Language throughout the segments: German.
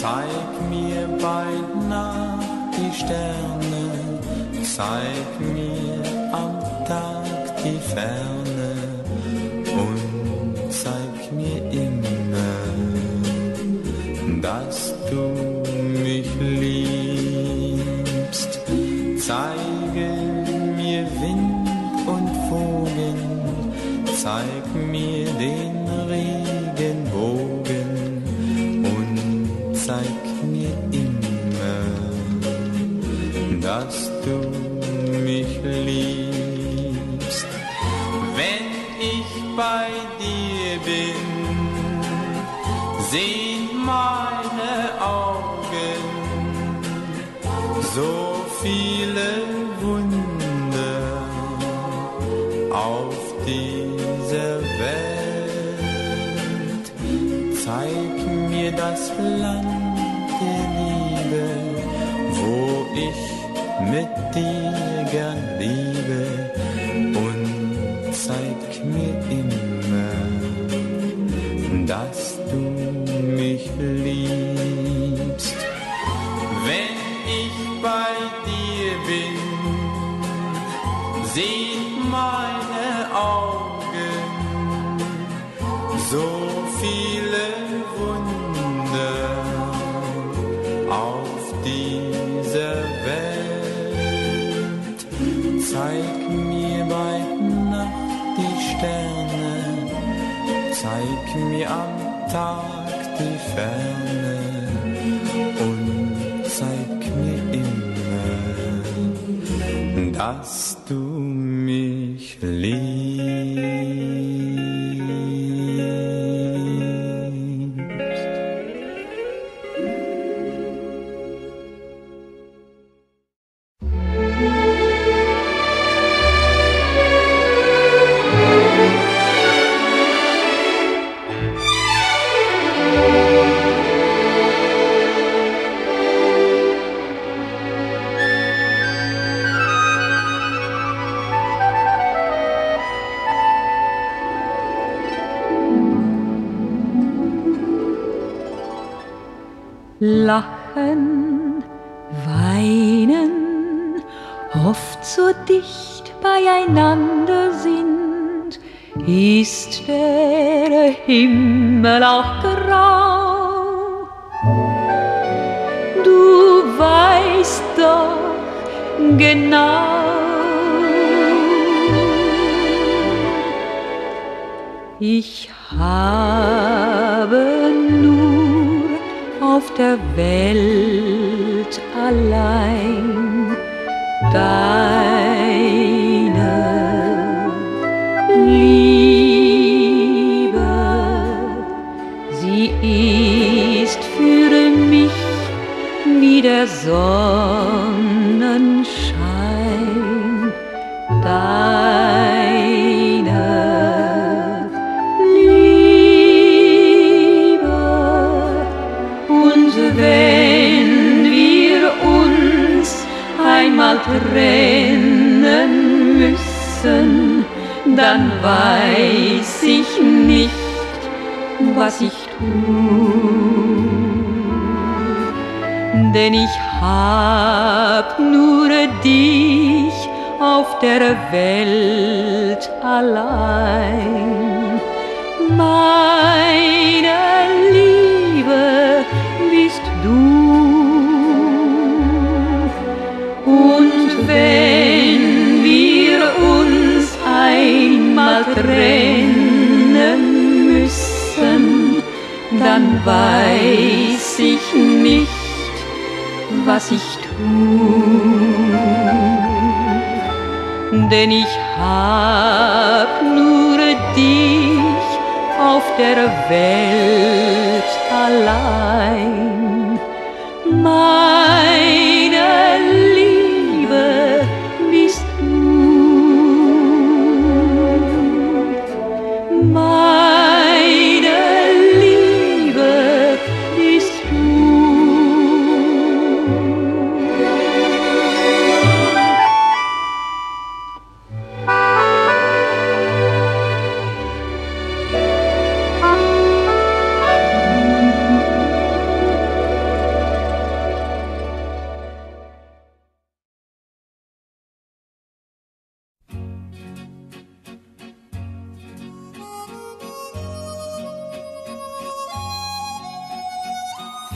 Zeig mir bei Nacht die Sterne, zeig mir am Tag die Ferne und zeig mir immer, dass du mich liebst. Zeige mir Wind und Wogen, zeig mir den Regenbogen und zeig mir immer, dass du mich liebst. Wenn ich bei dir bin, sehen meine Augen so viele Wunder auf dieser Welt. Zeig mir das Land der Liebe, wo ich mit dir gern lebe, und zeig mir immer, dass du mich liebst. Wenn ich bei dir bin, sehen meine Augen so viele Wunder auf dieser Welt. Zeig mir bei Nacht die Sterne, zeig mir am Tag die Ferne und zeig mir immer, dass du mich liebst. Lachen, weinen, oft so dicht beieinander sind, ist der Himmel auch grau. Du weißt doch genau, ich habe nur auf der Welt allein deine Liebe. Sie ist für mich wie der Sonnenschein, deine Liebe. Und wenn wir uns einmal trennen müssen, dann weiß ich nicht, was ich tue. Denn ich hab nur dich auf der Welt allein. Meine Liebe bist du. Und wenn wir uns einmal trennen müssen, dann weiß ich nicht, was ich tue. Denn ich hab nur dich auf der Welt allein. Meine Liebe bist du. Meine Liebe bist du.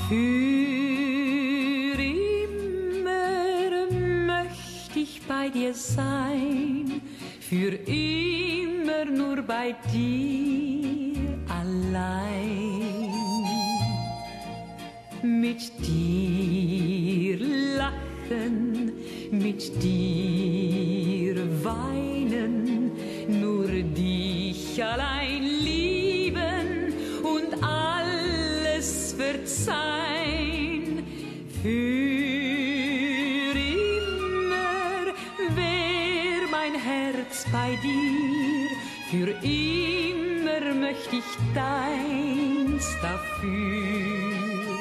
Für immer möchte ich bei dir sein, für immer nur bei dir allein. Mit dir lachen, mit dir weinen, nur dich allein lieben und alles verzeihen. Für immer wär mein Herz bei dir, für immer möchte ich deins dafür.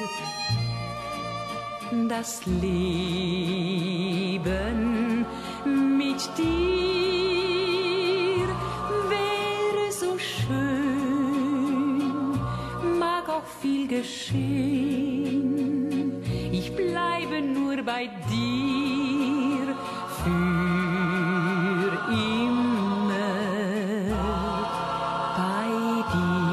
Das Leben mit dir wäre so schön, mag auch viel geschehen. Ich bleibe nur bei dir für immer bei dir.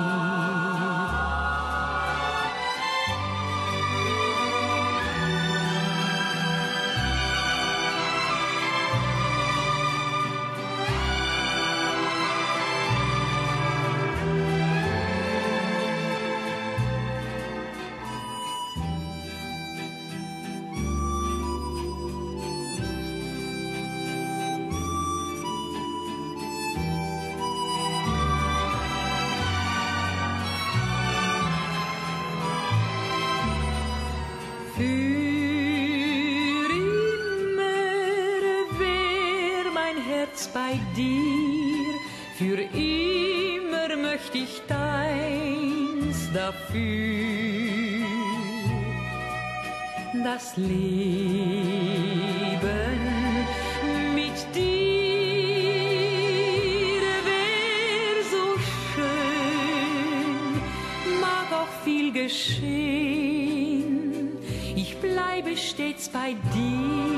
Für immer wär mein Herz bei dir, für immer möchte ich deins dafür. Das Leben mit dir wär so schön, mag auch viel geschehen. Ich bleibe stets bei dir.